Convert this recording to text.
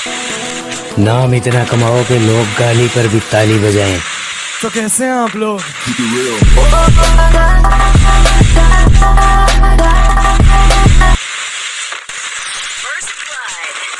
नाम इतना कमाओ कि लोग गाली पर भी ताली बजाएं। तो कैसे हैं आप लोग? First blood.